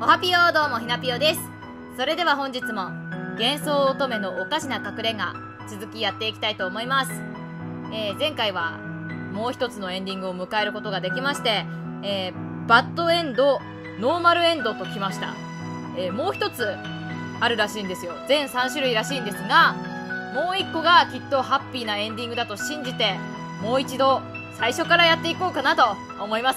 おはぴよ、どうもひなぴよです。それでは本日も幻想乙女のおかしな隠れ家続きやっていきたいと思います。前回はもう一つのエンディングを迎えることができまして、バッドエンド、ノーマルエンドときました。もう一つあるらしいんですよ。全3種類らしいんですが、もう一個がきっとハッピーなエンディングだと信じて、もう一度最初からやっていこうかなと思います。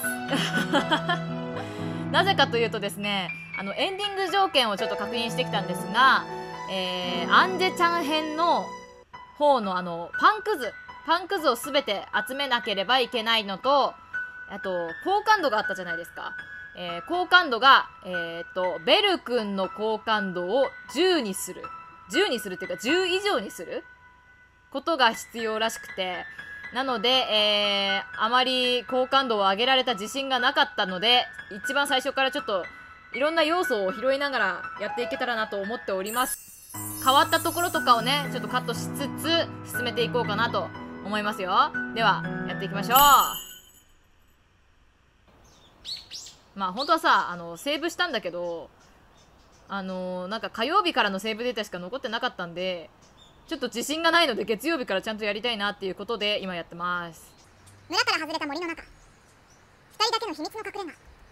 なぜかというとですね、エンディング条件をちょっと確認してきたんですが、アンジェちゃん編の方のパンくずをすべて集めなければいけないのと、あと好感度があったじゃないですか。好感度が、ベル君の好感度を10にするっていうか10以上にすることが必要らしくて、なので、あまり好感度を上げられた自信がなかったので、一番最初からちょっといろんな要素を拾いながらやっていけたらなと思っております。変わったところとかをね、ちょっとカットしつつ進めていこうかなと思いますよ。ではやっていきましょう。まあ本当はさ、セーブしたんだけど、なんか火曜日からのセーブデータしか残ってなかったんで、ちょっと自信がないので月曜日からちゃんとやりたいなっていうことで今やってます。 村から外れた森の中、2人だけの秘密の隠れ家。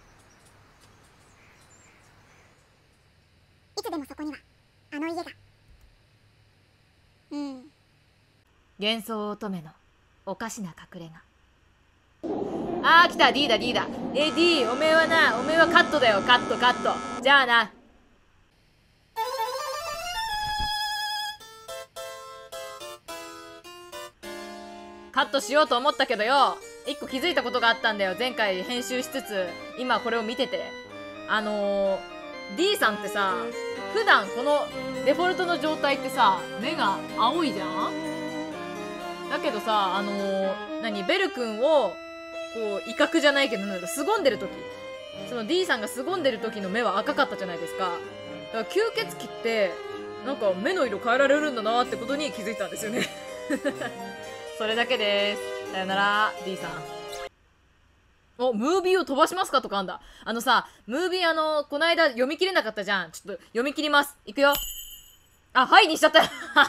いつでもそこにはあの家が。 幻想乙女のおかしな隠れ家。あー来た、 D だ D だ。D、 おめえはカットだよ。カットじゃあな。カットしようと思ったけどよ、一個気づいたことがあったんだよ。前回編集しつつ今これを見てて、D さんってさ、普段このデフォルトの状態ってさ、目が青いじゃん。だけどさ、ベル君をこう威嚇じゃないけど、なんか凄んでる時、その D さんが凄んでる時の目は赤かったじゃないですか。だから吸血鬼ってなんか目の色変えられるんだなってことに気づいたんですよね。それだけです。さよなら D さん。お、ムービーを飛ばしますかとかあんだ。ムービーこないだ読み切れなかったじゃん。ちょっと読み切ります。いくよ。あ、はいにしちゃった。ム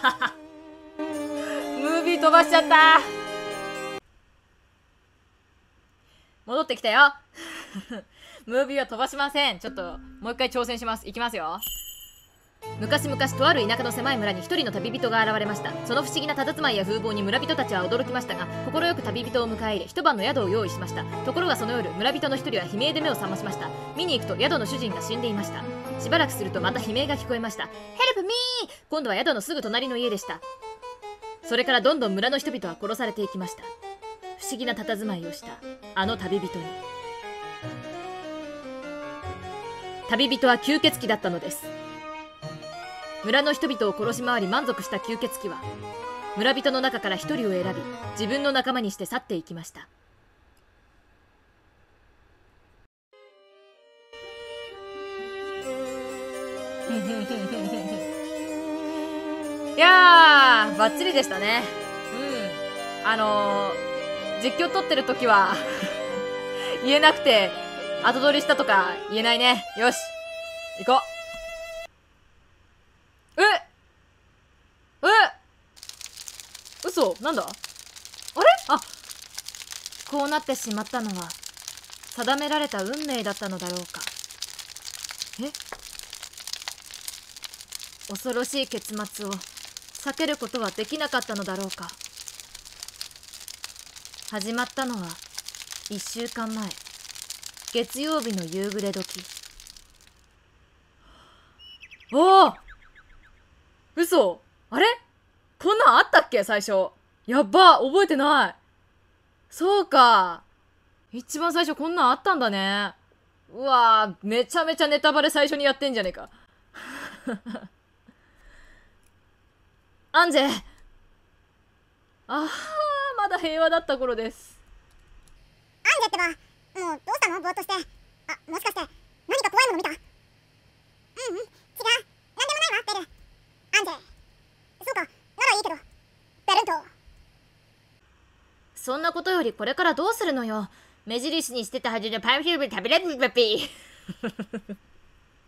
ービー飛ばしちゃった。戻ってきたよ。ムービーは飛ばしません。ちょっともう一回挑戦します。いきますよ。昔々とある田舎の狭い村に一人の旅人が現れました。その不思議な佇まいや風貌に村人たちは驚きましたが、快く旅人を迎え入れ一晩の宿を用意しました。ところがその夜、村人の一人は悲鳴で目を覚ましました。見に行くと宿の主人が死んでいました。しばらくするとまた悲鳴が聞こえました。ヘルプミー。今度は宿のすぐ隣の家でした。それからどんどん村の人々は殺されていきました。不思議な佇まいをしたあの旅人に、旅人は吸血鬼だったのです。村の人々を殺し回り満足した吸血鬼は村人の中から一人を選び、自分の仲間にして去っていきました。いやーバッチリでしたね。実況撮ってる時は言えなくて後撮りしたとか言えないね。よし行こう。嘘、なんだあれ。こうなってしまったのは定められた運命だったのだろうか。恐ろしい結末を避けることはできなかったのだろうか。始まったのは1週間前、月曜日の夕暮れ時。おお、嘘。あれ、こんなんあったっけ最初。やっば、覚えてない。そうか、一番最初こんなんあったんだね。うわー、めちゃめちゃネタバレ最初にやってんじゃねえか。アンジェ。まだ平和だった頃です。 アンジェってば、もうどうしたの、ぼーっとして。もしかして何か怖いもの見た？違う、なんでもないわ、ベル。アンジェ。そうか、ならいいけど。ベルント。 そんなことよりこれからどうするのよ。目印にしてたはずのパンフィルム食べれるパピー。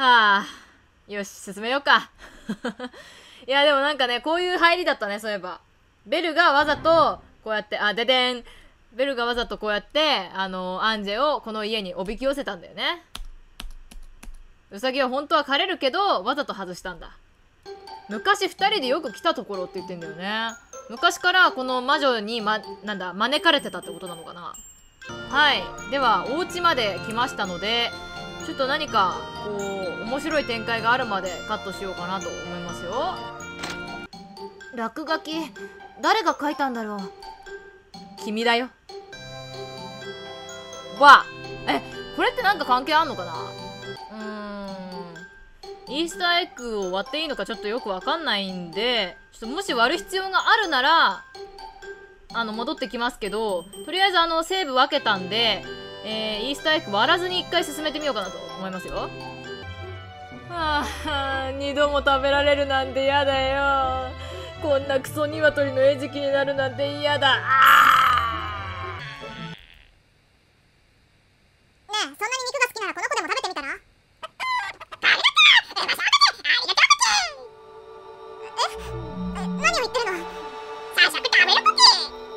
はあ、よし、進めようか。いや、でもなんかね、こういう入りだったね、そういえば。ベルがわざと、こうやって、ででん。ベルがわざとこうやって、アンジェをこの家におびき寄せたんだよね。ウサギは本当は枯れるけど、わざと外したんだ。昔二人でよく来たところって言ってんだよね。昔からこの魔女に招かれてたってことなのかな。はい。では、お家まで来ましたので、ちょっと何か、こう、面白い展開があるまでカットしようかなと思いますよ。 落書き、誰が書いたんだろう。 君だよ。わあ、これってなんか関係あんのかな。イースターエッグを割っていいのかちょっとよくわかんないんで、ちょっともし割る必要があるなら、戻ってきますけど、とりあえずセーブ分けたんで、イースターエッグ割らずに一回進めてみようかなと思いますよ。はあ、二度も食べられるなんて嫌だよ。こんなクソ鶏の餌食になるなんて嫌だ。 ねえ、そんなに肉が好きならこの子でも食べてみたら。何を言ってるの。早速食べるポキ。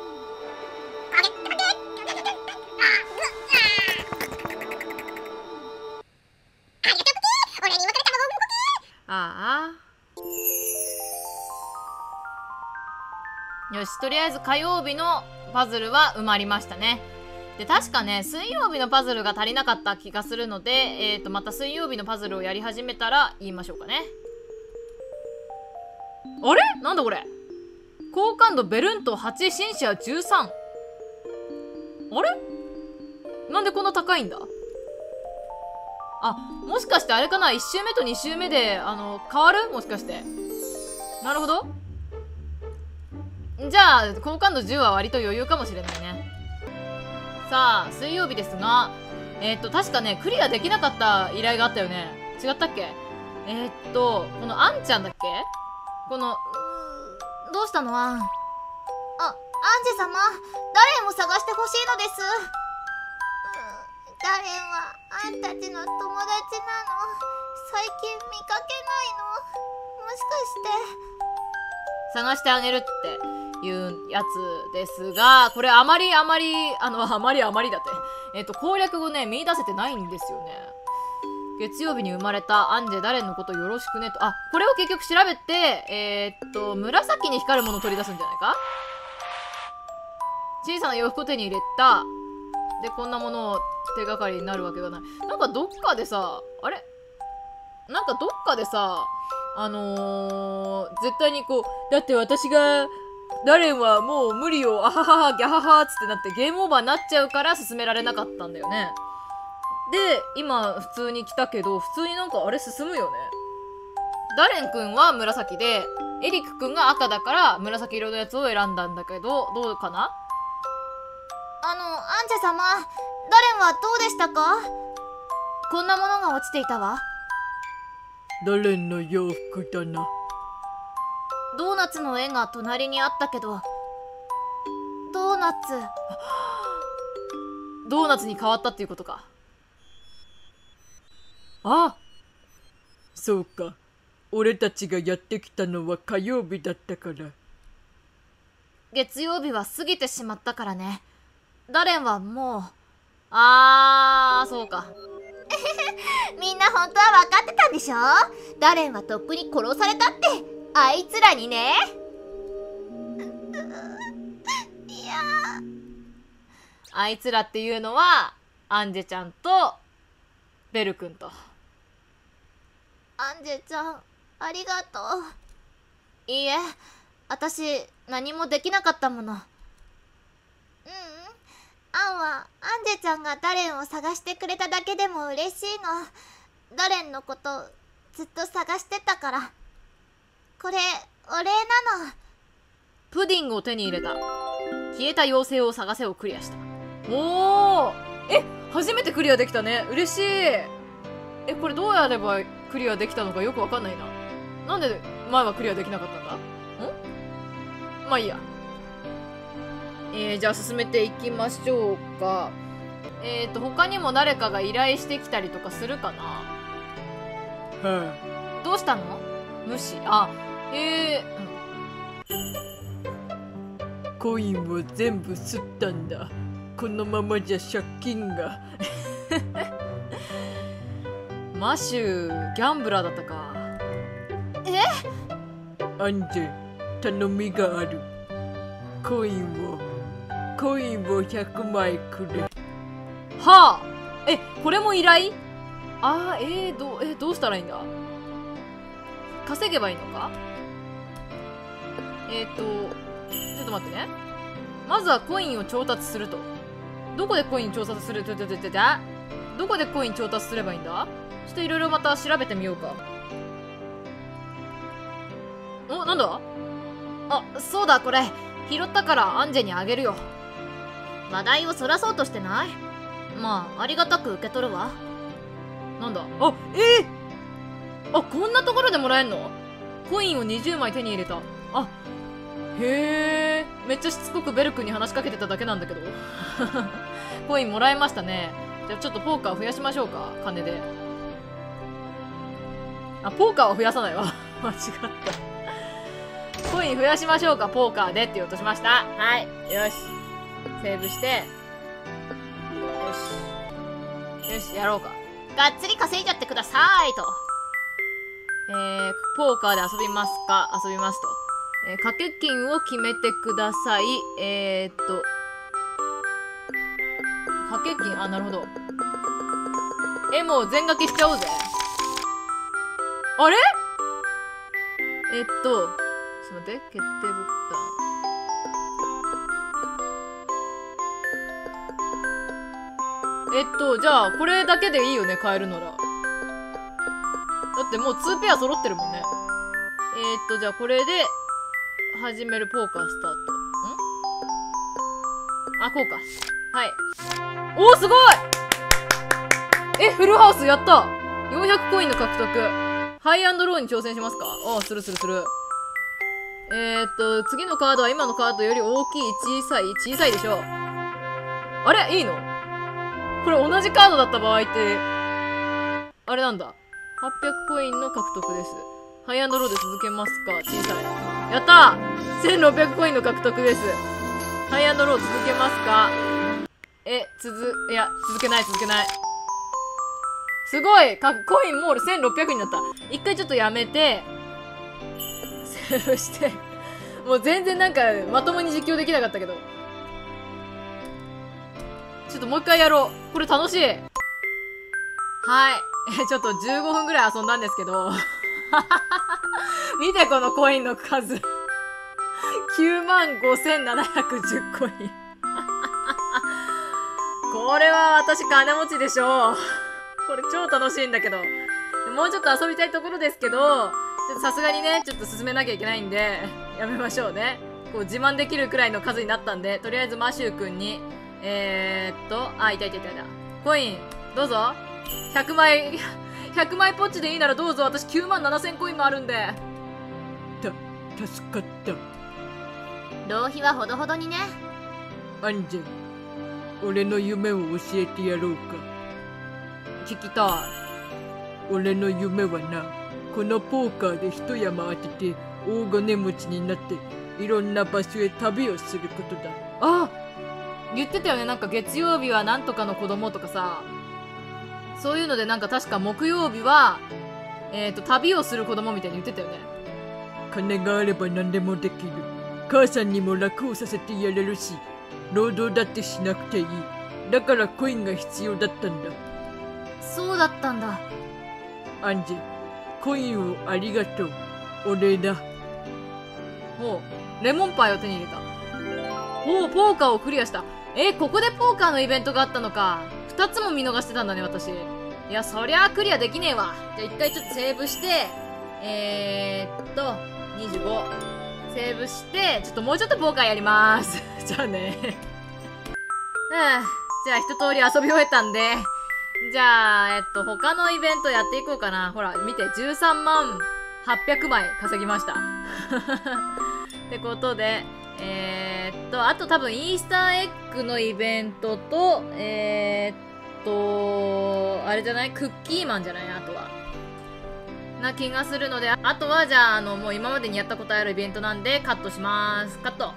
ああ。よし、とりあえず火曜日のパズルは埋まりましたね。で、確かね、水曜日のパズルが足りなかった気がするので、また水曜日のパズルをやり始めたら言いましょうかね。あれなんだこれ。好感度ベルント8、シンシア13。あれなんでこんな高いんだ。もしかしてあれかな、1周目と2周目で、変わるもしかして。なるほど。じゃあ、好感度10は割と余裕かもしれないね。さあ、水曜日ですが、確かね、クリアできなかった依頼があったよね。違ったっけ。このアンちゃんだっけ。この、 どうしたのアン。アンジェ様、ダレンを探してほしいのです。ダレンはあんたちの友達なの。最近見かけないの。もしかして探してあげるっていうやつですが、これあまりだって。攻略後ね、見出せてないんですよね。月曜日に生まれたアンジェ・ダレンのことよろしくねと。これを結局調べて、紫に光るものを取り出すんじゃないか。小さな洋服を手に入れた。で、こんなものを手がかりになるわけがない。なんかどっかでさ、絶対にこう、だって私が、ダレンはもう無理よ、あははは、ギャハハーつってなってゲームオーバーになっちゃうから進められなかったんだよね。で、今普通に来たけど、普通になんかあれ進むよね。ダレンくんは紫で、エリクくんが赤だから紫色のやつを選んだんだけど、どうかな。 アンジェ様、ダレンはどうでしたか。こんなものが落ちていたわ。 ダレンの洋服だな。 ドーナツの絵が隣にあったけど、ドーナツに変わったっていうことか。 そうか。俺たちがやってきたのは火曜日だったから。 月曜日は過ぎてしまったからね。ダレンはもう。 そうか。 みんな本当は分かってたんでしょ。ダレンはとっくに殺されたって。あいつらにね。いや、 あいつらっていうのはアンジェちゃんとベル君と。 アンジェちゃん、ありがとう。いいえ、私何もできなかったもの。アンはアンジェちゃんがダレンを探してくれただけでも嬉しいの。ダレンのことずっと探してたから。これお礼なの。 プディングを手に入れた。消えた妖精を探せをクリアした。おー、初めてクリアできたね。嬉しい。これどうやればクリアできたのかよくわかんないな。なんで前はクリアできなかったんだ。まあいいや。じゃあ進めていきましょうか。他にも誰かが依頼してきたりとかするかな。 はどうしたの？無視。あ、 コインを全部吸ったんだ。このままじゃ借金が。 マシュギャンブラーだったか。 アンジェ、頼みがある。コインを100枚くれ。 はあ、これも依頼？どうしたらいいんだ？稼げばいいのか？ちょっと待ってね。まずはコインを調達すると。どこでコイン調達する？どこでコイン調達すればいいんだ？ちょっといろいろまた調べてみようか。なんだ？あ、そうだ、これ拾ったからアンジェにあげるよ。 話題をそらそうとしてない？まあ、ありがたく受け取るわ。 なんだ？こんなところでもらえんの？コインを20枚手に入れた。あ、へえ、めっちゃしつこくベル君に話しかけてただけなんだけど。コインもらいましたね。じゃあちょっとポーカー増やしましょうか、金で。あ、ポーカーは増やさないわ。間違った。コイン増やしましょうか、ポーカーでって言おうとしました。はい。よし。セーブして。よし、やろうか。 がっつり稼いじゃってくださいと。 ポーカーで遊びますか？遊びますと。掛け金を決めてください。掛け金、なるほど。もう全掛けしちゃおうぜ。あれ？ちょっと待って、決定ボタン。じゃあ、これだけでいいよね、変えるなら。だってもう2ペア揃ってるもんね。じゃあこれで、始めるポーカースタート。こうか。はい。おー、すごい！フルハウスやった！ 400 コインの獲得。ハイアンドローに挑戦しますか？する。次のカードは今のカードより大きい、小さいでしょう。あれ？いいの？これ同じカードだった場合って、あれなんだ。800コインの獲得です。ハイアンドローで続けますか？小さい。やったー！ 1600 コインの獲得です。ハイアンドロー続けますか？続けない。すごい！コインモール1600になった。一回ちょっとやめて、セーブして、もう全然なんかまともに実況できなかったけど。ちょっともう一回やろう。これ楽しい。はい。ちょっと15分ぐらい遊んだんですけど。見てこのコインの数。95,710コイン。これは私金持ちでしょう。これ超楽しいんだけど。もうちょっと遊びたいところですけど、ちょっとさすがにね、ちょっと進めなきゃいけないんで、やめましょうね。こう自慢できるくらいの数になったんで、とりあえずマシュー君に、いた。コイン、どうぞ。100枚ポッチでいいならどうぞ。私97,000コインもあるんで。 助かった。 浪費はほどほどにね。 アンジェ、俺の夢を教えてやろうか。 聞きたい。 俺の夢はな、このポーカーで一山当てて大金持ちになっていろんな場所へ旅をすることだ。 言ってたよね。なんか月曜日はなんとかの子供とかさ、そういうのでなんか確か木曜日は旅をする子供みたいに言ってたよね。 金があれば何でもできる。母さんにも楽をさせてやれるし、労働だってしなくていい。だからコインが必要だったんだ。 そうだったんだ。 アンジェ、コインをありがとう。お礼だ。 レモンパイを手に入れた。ポーカーをクリアした。ここでポーカーのイベントがあったのか。2つも見逃してたんだね、私。いや、そりゃあクリアできねえわ。じゃあ一回ちょっとセーブして、25。セーブして、ちょっともうちょっとポーカーやりまーす。じゃあね。じゃあ一通り遊び終えたんで、じゃあ、他のイベントやっていこうかな。ほら、見て、13万800枚稼ぎました。ってことで、あと多分イースターエッグのイベントと、あれじゃない？クッキーマンじゃない？あとは。 な気がするので、あとはじゃあ、もう今までにやったことあるイベントなんでカットします。カット。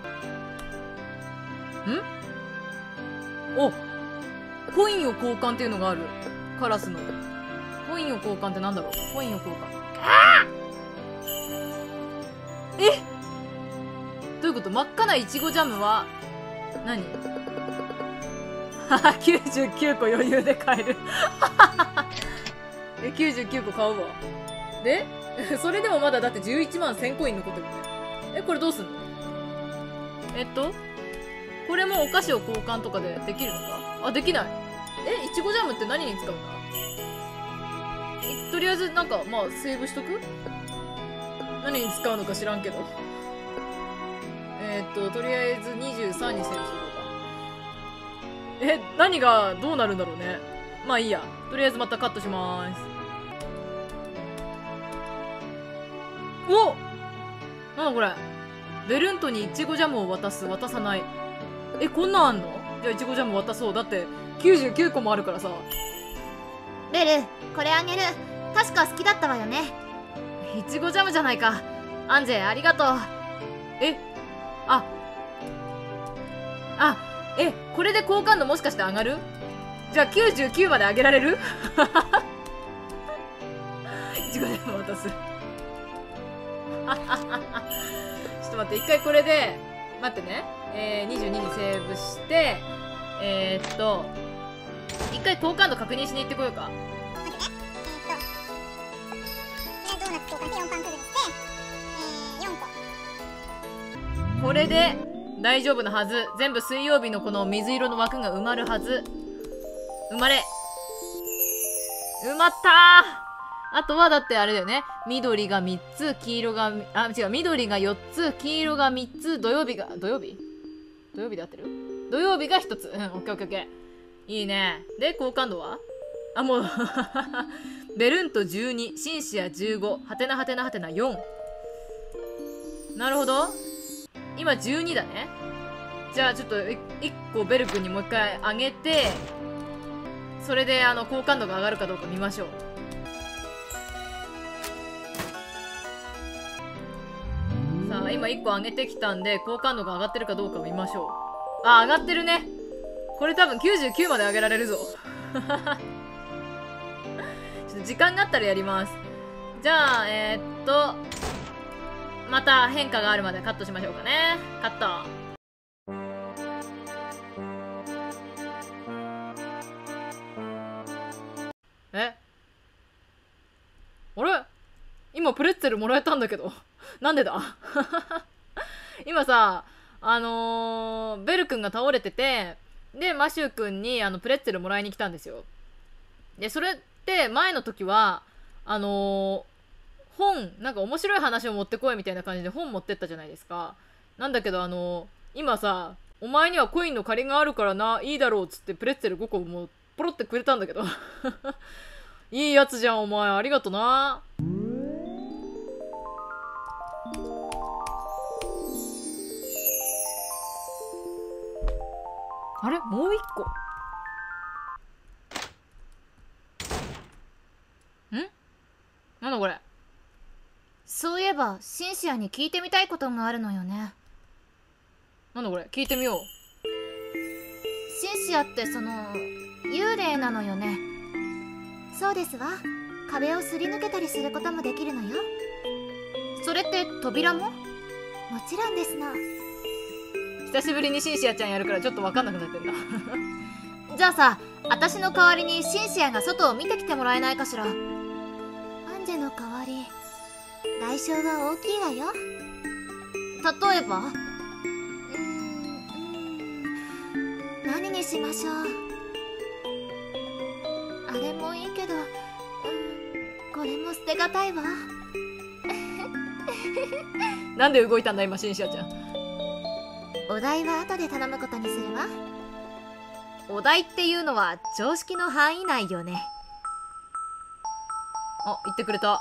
お、コインを交換っていうのがある。カラスの。コインを交換ってなんだろう。コインを交換。え、どういうこと？真っ赤ないちごジャムは何？99個余裕で買える。99個買うわ。でそれでもまだだって11万1000コイン残ってるね。これどうすんの？これもお菓子を交換とかでできるのか？あ、できない。いちごジャムって何に使うんだ？とりあえずなんか、まあ、セーブしとく？何に使うのか知らんけど。とりあえず23にセーブしとこうか。何がどうなるんだろうね。まあいいや。とりあえずまたカットしまーす。お！なんだこれ。ベルントにいちごジャムを渡す、渡さない。こんなんあんの？じゃあいちごジャム渡そう。だって99個もあるからさ。 ベル、これあげる。確か好きだったわよね。 いちごジャムじゃないか。アンジェ、ありがとう。これで好感度もしかして上がる？じゃあ99まで上げられる？いちごジャム渡す。ちょっと待って、一回これで、待ってね。22にセーブして、一回好感度確認しに行ってこようか。 待ってね。ドーナツ交換して4パンくぐりして、4個。 これで大丈夫なはず。全部水曜日のこの水色の枠が埋まるはず。埋まれ。埋まったー。あとはだってあれだよね。緑が3つ、黄色が、違う、緑が4つ、黄色が3つ、土曜日で合ってる？土曜日が1つ。オッケーオッケーオッケー。いいね。で、好感度は？もう、ベルント12、シンシア15、はてなはてなはてな4。なるほど。今12だね。じゃあちょっと1個ベル君にもう一回上げて、それで好感度が上がるかどうか見ましょう。さあ今1個上げてきたんで好感度が上がってるかどうか見ましょう。あ、上がってるね。これ多分99まで上げられるぞ。ちょっと時間があったらやります。じゃあまた変化があるまでカットしましょうかね。カット。あれ？今プレッツェルもらえたんだけど。なんでだ？今さ、ベル君が倒れてて、で、マシュー君にプレッツェルもらいに来たんですよ。で、それって前の時は、本、なんか面白い話を持ってこいみたいな感じで本持ってったじゃないですか。なんだけど今さ、お前にはコインの借りがあるからな、いいだろうっつってプレッツェル5個もうポロってくれたんだけど。いいやつじゃん、お前。ありがとな。あれ？もう一個。なんだこれ。 そういえばシンシアに聞いてみたいことがあるのよね。 なんだこれ。聞いてみよう。 シンシアって幽霊なのよね。そうですわ。壁をすり抜けたりすることもできるのよ。それって扉も？もちろんですの。 久しぶりにシンシアちゃんやるからちょっと分かんなくなってんだ。 じゃあさ、私の代わりにシンシアが外を見てきてもらえないかしら。アンジェの代わり、代償が大きいわよ。例えば？何にしましょう。あれもいいけど、これも捨てがたいわ。 なんで動いたんだ今シンシアちゃん。 お題は後で頼むことにするわ。 お題っていうのは常識の範囲内よね。あ、言ってくれた。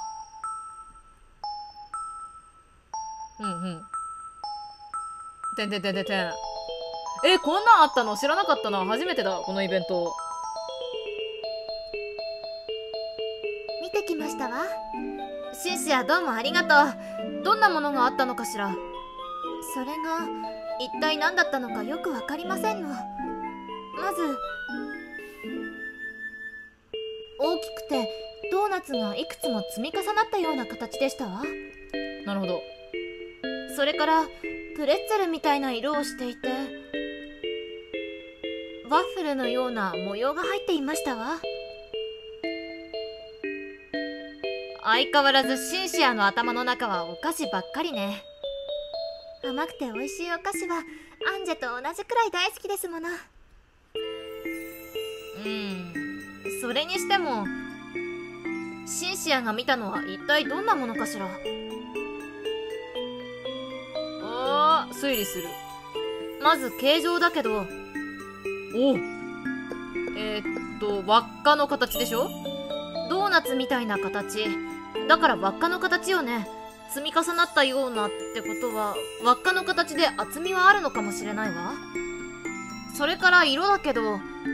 てんてんてんてんてん。こんなんあったの知らなかったな。初めてだ、このイベント。 見てきましたわ。 シンシア、どうもありがとう。どんなものがあったのかしら。それが一体何だったのかよくわかりませんの。まず大きくてドーナツがいくつも積み重なったような形でしたわ。 なるほど。 それからプレッツェルみたいな色をしていて、ワッフルのような模様が入っていましたわ。相変わらずシンシアの頭の中はお菓子ばっかりね。甘くて美味しいお菓子はアンジェと同じくらい大好きですもの。それにしてもシンシアが見たのは一体どんなものかしら。 推理する。 まず形状だけど、 輪っかの形でしょ。 ドーナツみたいな形だから輪っかの形よね。積み重なったようなってことは輪っかの形で厚みはあるのかもしれないわ。それから色だけど、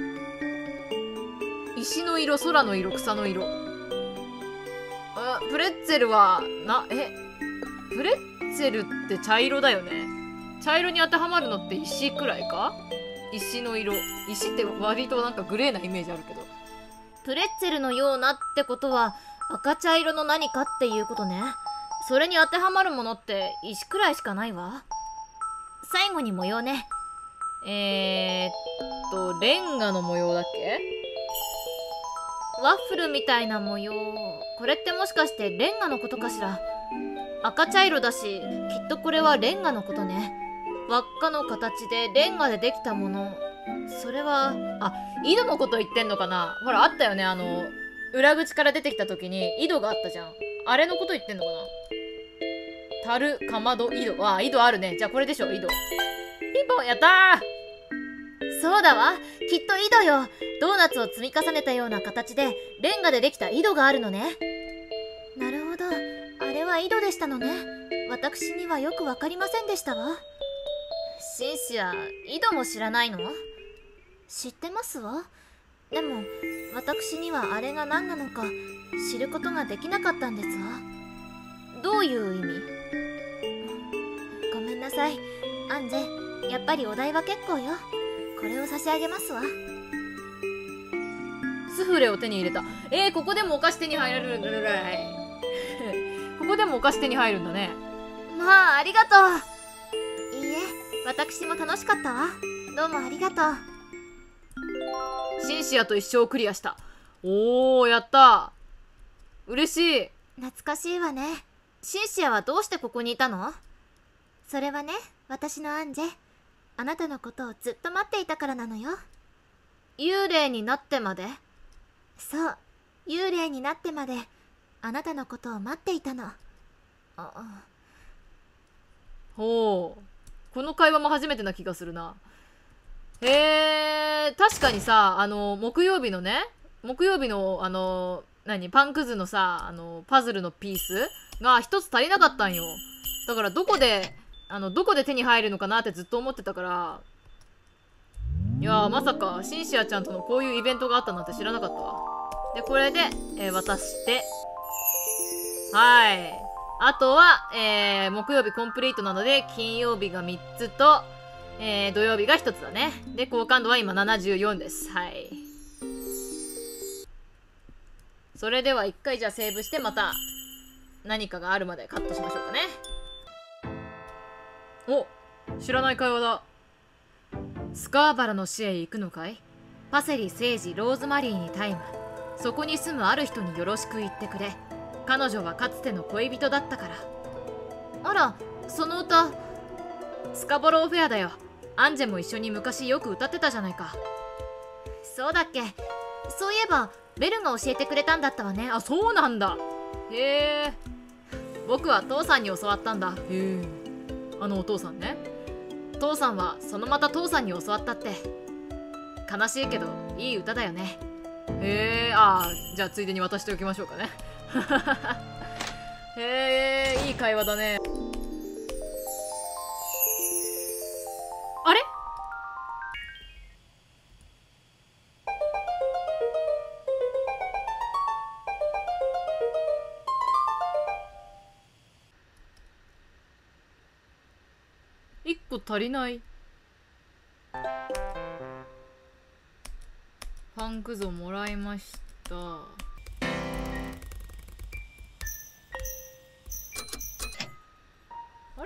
石の色、空の色、草の色。プレッツェルはプレッツェルって茶色だよね。茶色に当てはまるのって石くらいか。石の色。石って割となんかグレーなイメージあるけど。 プレッツェルのようなってことは赤茶色の何かっていうことね。それに当てはまるものって石くらいしかないわ。最後に模様ね。 レンガの模様だっけ。 ワッフルみたいな模様。これってもしかしてレンガのことかしら。赤茶色だし、きっとこれはレンガのことね。輪っかの形でレンガでできたもの。それは井戸のこと言ってんのかな。ほらあったよね、裏口から出てきた時に井戸があったじゃん。あれのこと言ってんのかな。樽、かまど、井戸。井戸あるね。じゃあこれでしょ、井戸。ピンポン、やったー。 そうだわ、きっと井戸よ。ドーナツを積み重ねたような形でレンガでできた井戸があるのね。なるほど、あれは井戸でしたのね。私にはよくわかりませんでしたわ。シンシア、井戸も知らないの？知ってますわ。でも私にはあれが何なのか知ることができなかったんですわ。どういう意味？ごめんなさいアンジェ、やっぱりお代は結構よ。これを差し上げますわ。 スフレを手に入れた。ここでもお菓子手に入れるんだここでもお菓子手に入るんだね。 まあありがとう。いいえ、私も楽しかったわ。どうもありがとう。 シンシアと一生をクリアした。やったー。嬉しい。 懐かしいわね。シンシアはどうしてここにいたの？それはね、私のアンジェ、あなたのことをずっと待っていたからなのよ。幽霊になってまで？そう、幽霊になってまであなたのことを待っていたの。 この会話も初めてな気がするな。確かにさ、木曜日のパンくずのさ、パズルのピースが一つ足りなかったんよ。だからどこで手に入るのかなってずっと思ってたから、いやー、まさかシンシアちゃんとのこういうイベントがあったなんて知らなかったわ。でこれで、渡して、はい、あとは、木曜日コンプリートなので金曜日が3つと、土曜日が1つだね。で好感度は今74です。はい、それでは一回じゃあセーブしてまた何かがあるまでカットしましょうかね。知らない会話だ。スカーバラの死へ行くのかい？パセリ、セージ、ローズマリーにタイム。そこに住むある人によろしく言ってくれ。彼女はかつての恋人だったから。あら、その歌スカボローフェアだよ。アンジェも一緒に昔よく歌ってたじゃないか。 そうだっけ。そういえばベルが教えてくれたんだったわね。 そうなんだ。へえ。僕は父さんに教わったんだ。へえ。お父さんね。父さんはそのまた父さんに教わったって。悲しいけどいい歌だよね。へえ。じゃあついでに渡しておきましょうかね。へえ、いい会話だね。あれ？ 個足りない。パンくずをもらいました。あれ？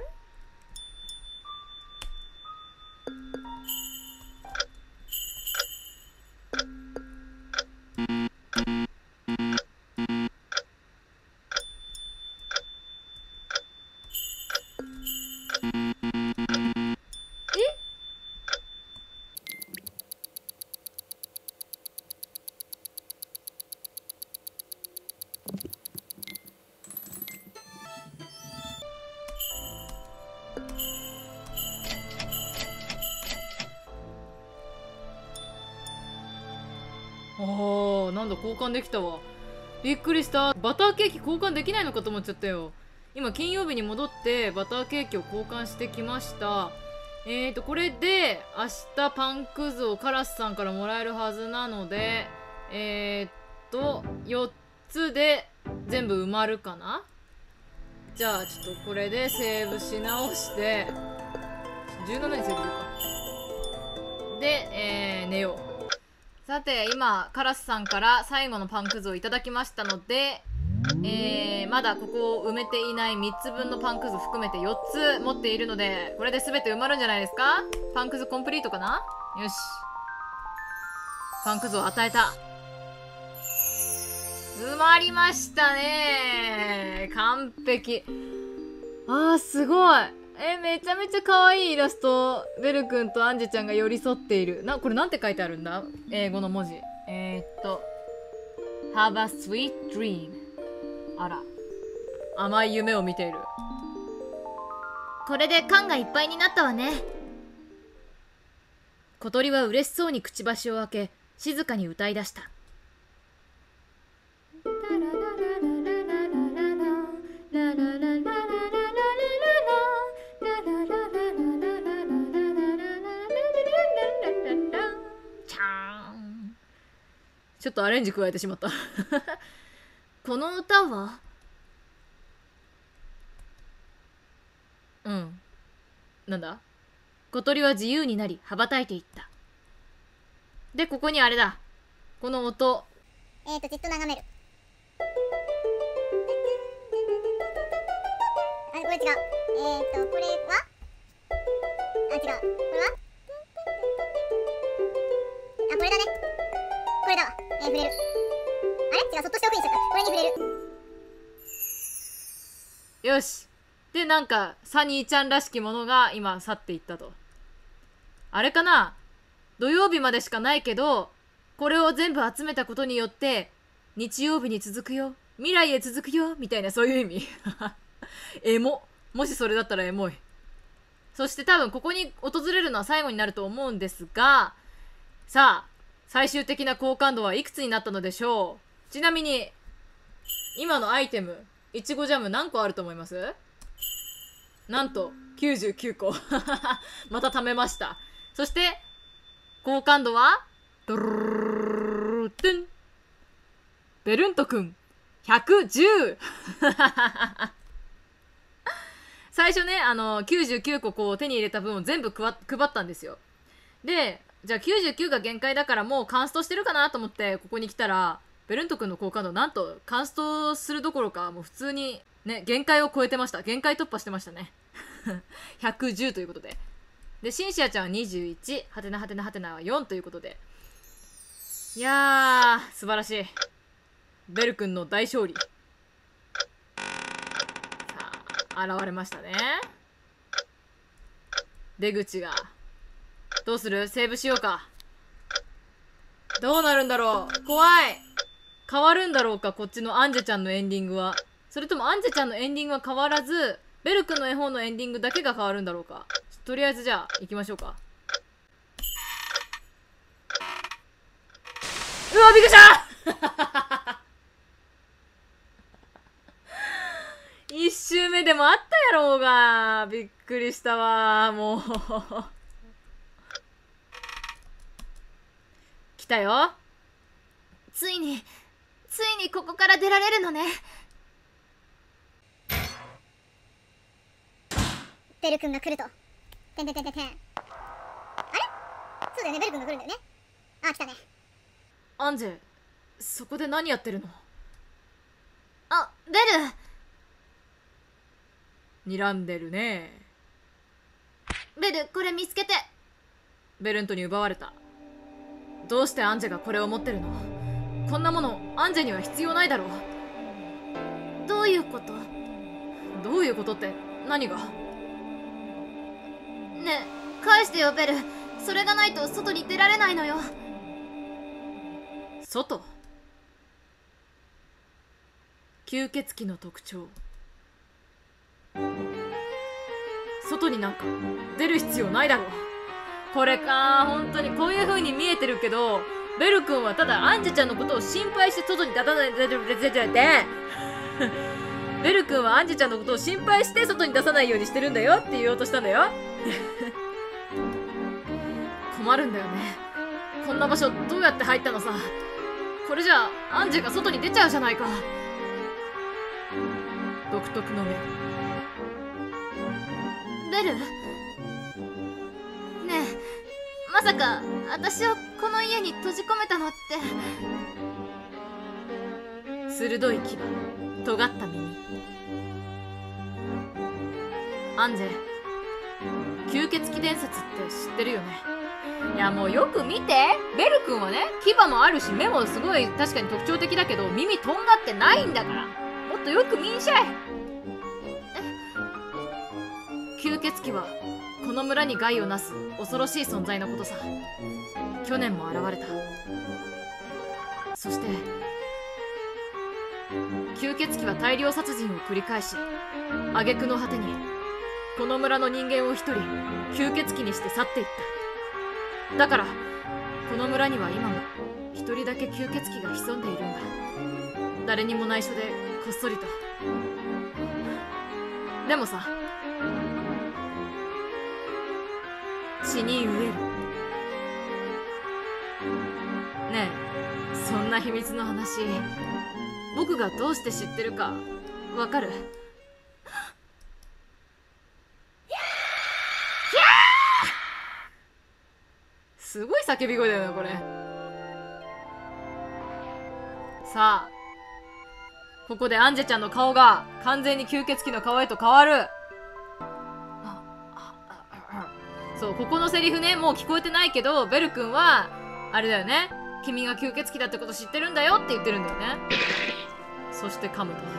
ああ、なんだ、交換できたわ。びっくりした。バターケーキ交換できないのかと思っちゃったよ。今金曜日に戻ってバターケーキを交換してきました。これで明日パンくずをカラスさんからもらえるはずなので、4つで全部埋まるかな。じゃあちょっとこれでセーブし直して17にセーブするか。で、寝よう。さて今カラスさんから最後のパンくずをいただきましたので、まだここを埋めていない3つ分のパンくず含めて4つ持っているので、これで全て埋まるんじゃないですか。パンくずコンプリートかな。よし、パンくずを与えた。埋まりましたね。完璧。あー、すごい。めちゃめちゃ可愛いイラスト。ベル君とアンジェちゃんが寄り添っている。これなんて書いてあるんだ、英語の文字。Have a sweet dream。 あら、甘い夢を見ている。 これで缶がいっぱいになったわね。 小鳥は嬉しそうにくちばしを開け、静かに歌い出した。ちょっとアレンジ加えてしまったこの歌は？ なんだ？小鳥は自由になり羽ばたいていった。で、ここにあれだ。この音。 じっと眺める。あ、これ違う。これは？あ、違う。これは？あ、これだね。これだわ。触れる。あれ？違う、そっとしてオフにしちゃった。これに触れる。 よし。で、なんか、サニーちゃんらしきものが今去っていったと。あれかな？土曜日までしかないけど、これを全部集めたことによって、日曜日に続くよ。未来へ続くよ。みたいな、そういう意味。エモ。もしそれだったらエモい。そして多分ここに訪れるのは最後になると思うんですが、さあ、最終的な好感度はいくつになったのでしょう。ちなみに、今のアイテム、いちごジャム何個あると思います？なんと、99個。また貯めました。そして、好感度は、ドルルルトゥン。ベルントくん、110。最初ね、99個こう手に入れた分を全部配ったんですよ。で、じゃあ99が限界だからもうカンストしてるかなと思ってここに来たら、ベルント君の好感度なんとカンストするどころかもう普通にね、限界を超えてました。限界突破してましたね。110ということで。で、シンシアちゃんは21、はてなはてなはてなは4ということで。いやー、素晴らしい。ベル君の大勝利。さあ、現れましたね。出口が。どうする？セーブしようか。どうなるんだろう？怖い。変わるんだろうか、こっちのアンジェちゃんのエンディングは。それともアンジェちゃんのエンディングは変わらず、ベル君の絵本のエンディングだけが変わるんだろうか。とりあえずじゃあ、行きましょうか。うわ、びっくりした一周目でもあったやろうが。びっくりしたわ、もう。来たよ。 ついにここから出られるのね。 ベル君が来るとてんてんてんてんてん。あれそうだよね、ベル君が来るんだよね。あ、来たね。 アンジェ、そこで何やってるの？ あ、ベ睨んでるね。 ルこれ見つけて。 ベルントに奪われた。どうしてアンジェがこれを持ってるの？こんなものアンジェには必要ないだろう。 どういうこと？ どういうことって何が？ ねえ、返してよベル。それがないと外に出られないのよ。 外？吸血鬼の特徴。外になんか出る必要ないだろう。これか、本当にこういう風に見えてるけど、ベル君はただアンジェちゃんのことを心配して外に出さないでベル君はアンジェちゃんのことを心配して外に出さないようにしてるんだよって言おうとしたんだよ困るんだよね。こんな場所どうやって入ったのさ。これじゃあアンジェが外に出ちゃうじゃないか。独特の目。 ベル？ねえ、まさか私をこの家に閉じ込めたのって。 鋭い牙、尖った耳。アンジェ、吸血鬼伝説って知ってるよね。いやもうよく見て、ベル君はね、牙もあるし目もすごい確かに特徴的だけど、耳とんがってないんだから、もっとよく見んしゃい。吸血鬼はこの村に害をなす恐ろしい存在のことさ。去年も現れた。そして吸血鬼は大量殺人を繰り返し、挙句の果てにこの村の人間を一人吸血鬼にして去っていった。だからこの村には今も一人だけ吸血鬼が潜んでいるんだ。誰にも内緒でこっそりと。でもさ、血に飢える。ねえ、そんな秘密の話、僕がどうして知ってるかわかる？すごい叫び声だよなこれ。さあ、ここでアンジェちゃんの顔が完全に吸血鬼の顔へと変わる。そう、ここのセリフね、もう聞こえてないけど、ベル君はあれだよね、君が吸血鬼だってこと知ってるんだよって言ってるんだよね。そして噛むと。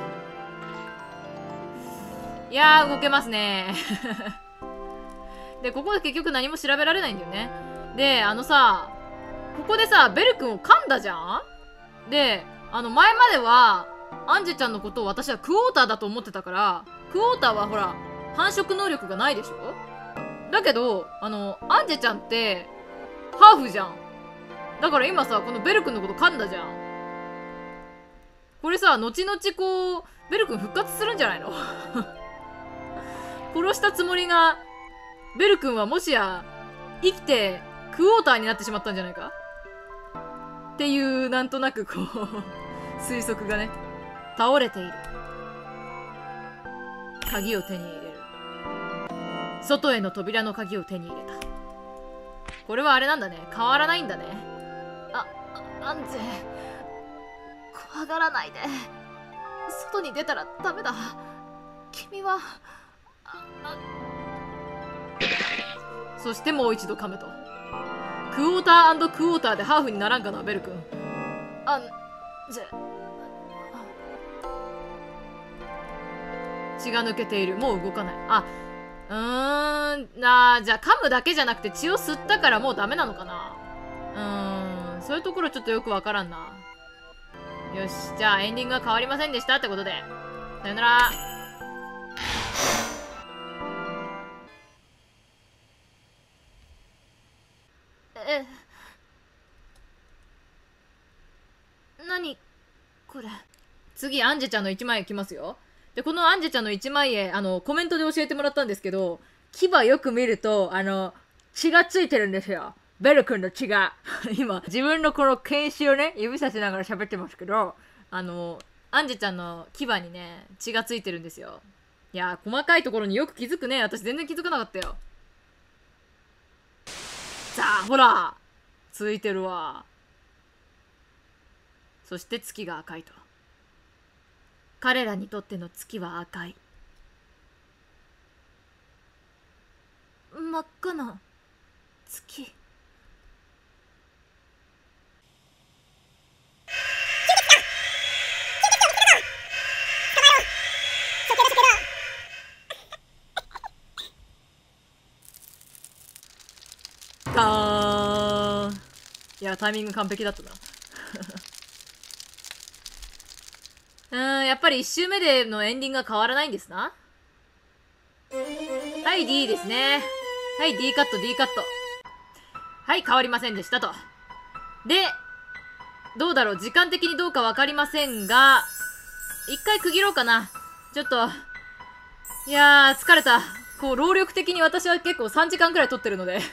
いやー動けますねでここで結局何も調べられないんだよね。でさ、ここでさベル君を噛んだじゃん。で前まではアンジェちゃんのことを私はクォーターだと思ってたから、クォーターはほら繁殖能力がないでしょ。だけどアンジェちゃんってハーフじゃん。だから今さこのベル君のこと噛んだじゃん。これさ後々こうベル君復活するんじゃないの殺したつもりがベル君はもしや生きてクォーターになってしまったんじゃないかっていうなんとなくこう推測がね。倒れている。鍵を手に入れる。外への扉の鍵を手に入れた。これはあれなんだね、変わらないんだね。 アンジェ、怖がらないで。外に出たらダメだ。君はそしてもう一度噛むと。クォーター&クォーターでハーフにならんかなベル君。 アンジェ。 血が抜けている。もう動かない。じゃあ噛むだけじゃなくて血を吸ったからもうダメなのかな。そういうところちょっとよくわからんな。よし、じゃあエンディングが変わりませんでしたってことで、さよなら。 何これ。 次アンジェちゃんの1枚いきますよ。でこのアンジェちゃんの1枚絵コメントで教えてもらったんですけど、牙よく見ると血がついてるんですよ。ベル君の血が今自分のこの犬歯をね指さしながら喋ってますけど、アンジェちゃんの牙にね血がついてるんですよ。いやー細かいところによく気づくね。私全然気づかなかったよ。 さあ、ほらついてるわ。そして月が赤いと。彼らにとっての月は赤い。 真っ赤な月。 いや、タイミング完璧だったな。やっぱり1周目でのエンディングが変わらないんですな。はい、D ですね。はい、D カット、D カット。はい、変わりませんでしたと。で、どうだろう、時間的にどうかわかりませんが、一回区切ろうかな。ちょっと、いやー、疲れた。こう、労力的に私は結構3時間くらい撮ってるので。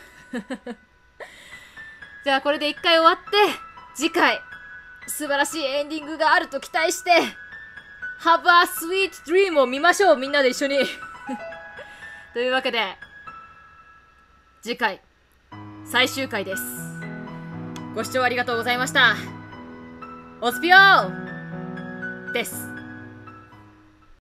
じゃあ、これで一回終わって、次回、素晴らしいエンディングがあると期待して、Have a sweet dream を見ましょう、みんなで一緒に。というわけで、次回、最終回です。ご視聴ありがとうございました。オスピオーです。